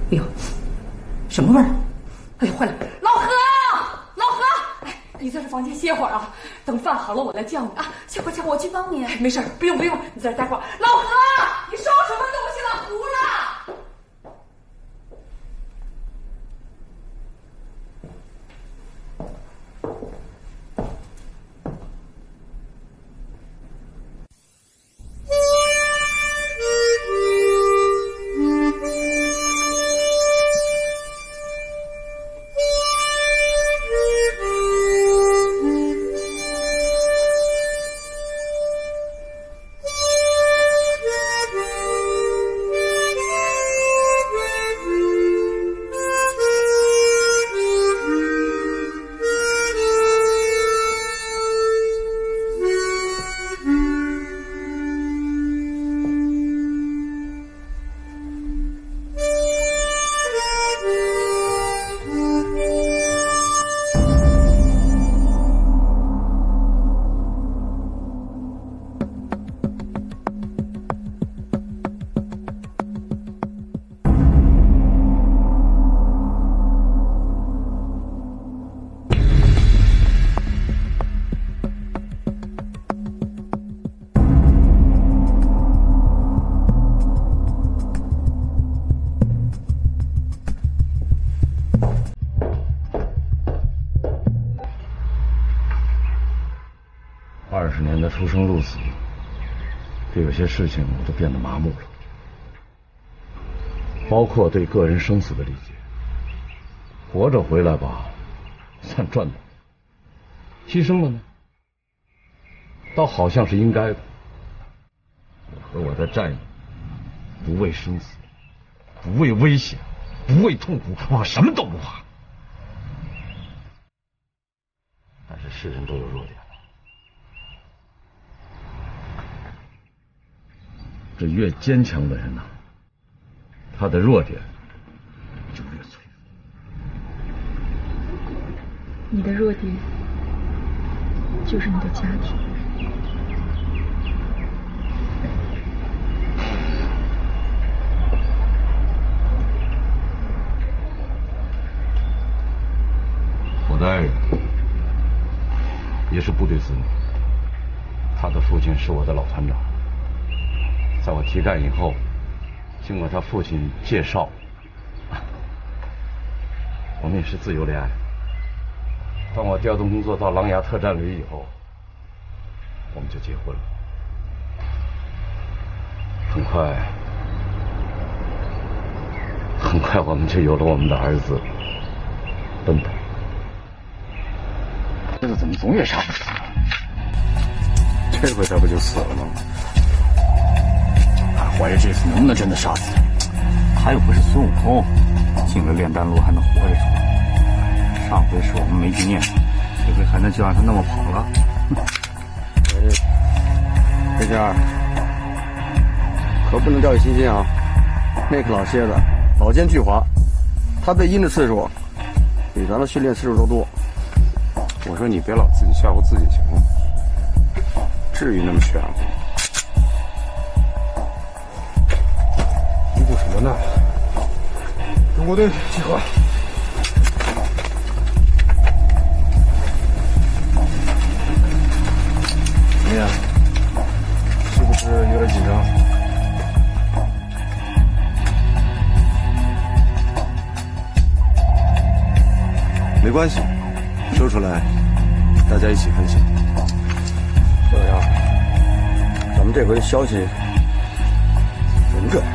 哎呦，什么味儿？哎呦，坏了！老何，老何，哎，你在这房间歇会儿啊，等饭好了我来叫你啊。歇会儿，我去帮你。没事，不用，你在这待会儿。老何，你烧什么东西了？糊了。 20年的出生入死，对有些事情我都变得麻木了，包括对个人生死的理解。活着回来吧，算赚到；牺牲了呢，倒好像是应该的。我和我的战友，不畏生死，不畏危险，不畏痛苦，我什么都不怕。但是是人都有弱点。 这越坚强的人呐，他的弱点就越脆弱。 你的弱点就是你的家庭。 我的爱人也是部队子女，他的父亲是我的老团长。 在我提干以后，经过他父亲介绍，我们也是自由恋爱。当我调动工作到狼牙特战旅以后，我们就结婚了。很快我们就有了我们的儿子奔腾。这个怎么总也杀不死？ 这回他不就死了吗？ 怀疑这次能不能真的杀死他又不是孙悟空，进了炼丹炉还能活着出来。上回是我们没经验，这回还能就让他那么跑了？ 这下可不能掉以轻心啊！那个老蝎子老奸巨猾，他被阴的次数比咱们训练次数都多。 我说你别老自己吓唬自己行吗？至于那么玄乎？ 什么呢？中国队集合！怎么样？是不是有点紧张？没关系，说出来，大家一起分享。小杨，咱们这回的消息准不准？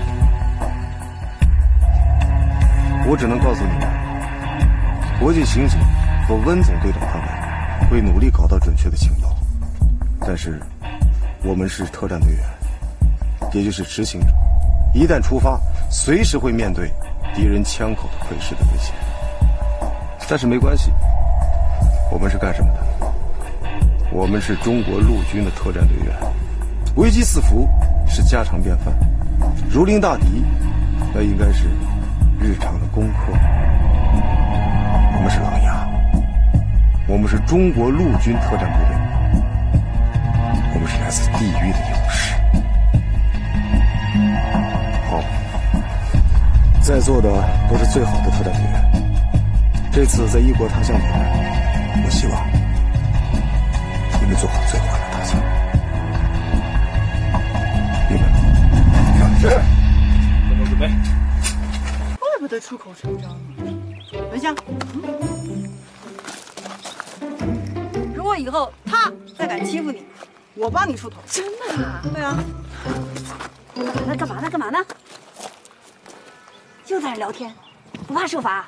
我只能告诉你们，国际刑警和温总队长他们会努力搞到准确的情报，但是我们是特战队员，也就是执行者，一旦出发，随时会面对敌人枪口的窥视的危险。但是没关系，我们是干什么的？我们是中国陆军的特战队员，危机四伏是家常便饭，如临大敌，那应该是 日常的功课。我们是狼牙，我们是中国陆军特战部队，我们是来自地狱的勇士。好， 在座的都是最好的特战队员，这次在异国他乡比赛，我希望你们做好最坏的打算。你们是， 动作准备。 怪不得出口成章呢。文香，如果以后他再敢欺负你，我帮你出头。 真的啊？ 对啊。 干嘛呢？干嘛呢？就在这聊天，不怕受罚？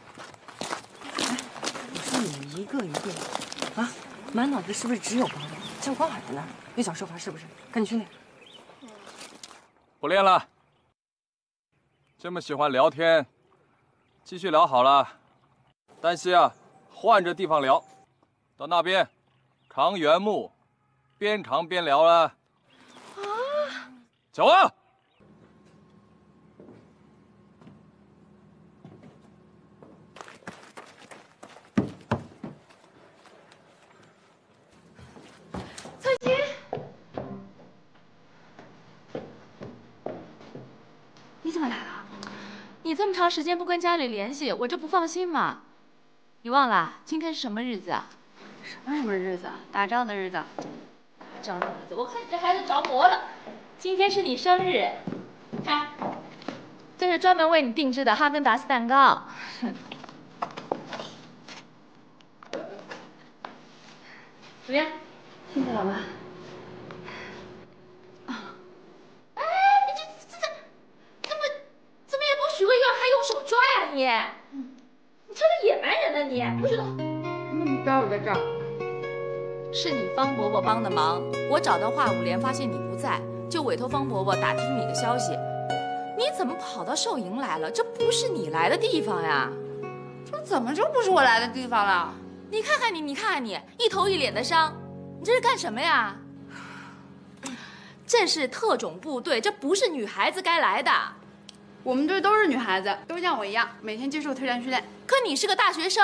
我说你一个一个啊，满脑子是不是只有包包？像光海在那儿，又想受罚是不是？赶紧训练。 不练了。这么喜欢聊天，继续聊好了。丹西啊，换着地方聊，到那边扛原木，边扛边聊了。啊！走啊！ 翠琴，你怎么来了？你这么长时间不跟家里联系，我这不放心嘛。你忘了今天是什么日子啊？ 什么日子？打仗的日子。 打仗的日子，我看你这孩子着魔了。今天是你生日，看，这是专门为你定制的哈根达斯蛋糕。怎么样？ 谢谢老妈。 哎，你怎么也不许个愿，还用手抓呀你？你成了野蛮人了你，不许动！ 不要我在这儿。 是你方伯伯帮的忙，我找到华五连，发现你不在，就委托方伯伯打听你的消息。你怎么跑到寿营来了？这不是你来的地方呀！ 这怎么就不是我来的地方了？ 你看看你，你看看你，一头一脸的伤，你这是干什么呀？这是特种部队，这不是女孩子该来的。 我们队都是女孩子，都像我一样，每天接受特战训练。 可你是个大学生。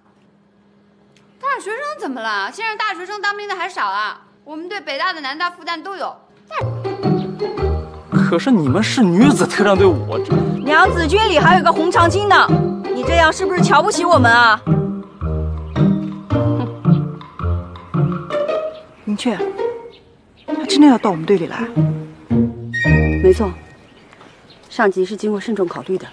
大学生怎么了？现在大学生当兵的还少啊！我们队北大的、南大、复旦都有。 可是你们是女子特战队伍，我这娘子军里还有个红长巾呢，你这样是不是瞧不起我们啊？明确，他真的要到我们队里来？ 没错，上级是经过慎重考虑的。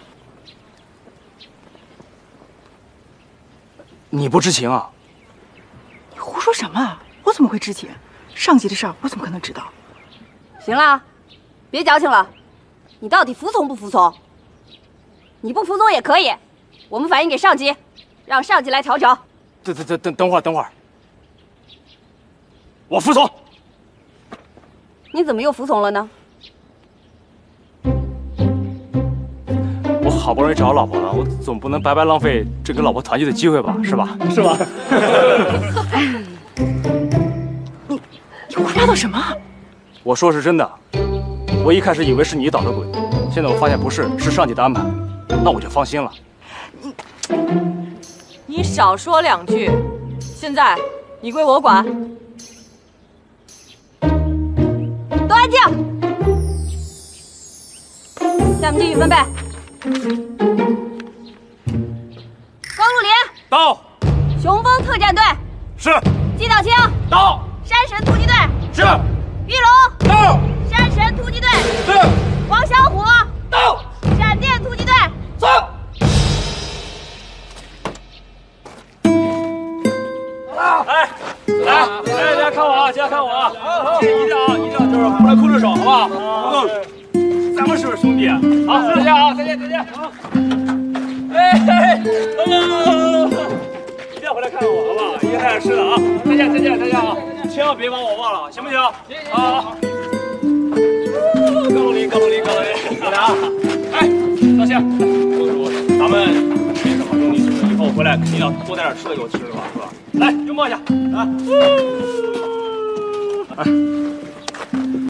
你不知情啊？ 你胡说什么？我怎么会知情？上级的事儿我怎么可能知道？ 行了，别矫情了，你到底服从不服从？你不服从也可以，我们反映给上级，让上级来调整。 等会儿，我服从。 你怎么又服从了呢？ 我好不容易找到老婆了，我总不能白白浪费这跟老婆团聚的机会吧？是吧？是吧？ 你胡说八道什么？ 我说是真的，我一开始以为是你捣的鬼，现在我发现不是，是上级的安排，那我就放心了。 你少说两句，现在你归我管。 都安静，下面继续分配。高露林到， 雄风特战队是， 季道清到， 山神突击队是， 玉龙到， 山神突击队是， 王小虎到， 闪电突击队走。来，大家看我啊！大家看我啊！一定要就是不能空着手，好不好？咱们是兄弟。好，再见啊！再见。好。哎，一定要回来看看我，好不好？一定还有吃的啊！再见，大家啊！千万别把我忘了，行不行？好。高露林，好的啊！哎，道歉，公主，咱们也是好兄弟，以后回来肯定要多带点吃的给我吃，是吧？来，拥抱一下啊！哎。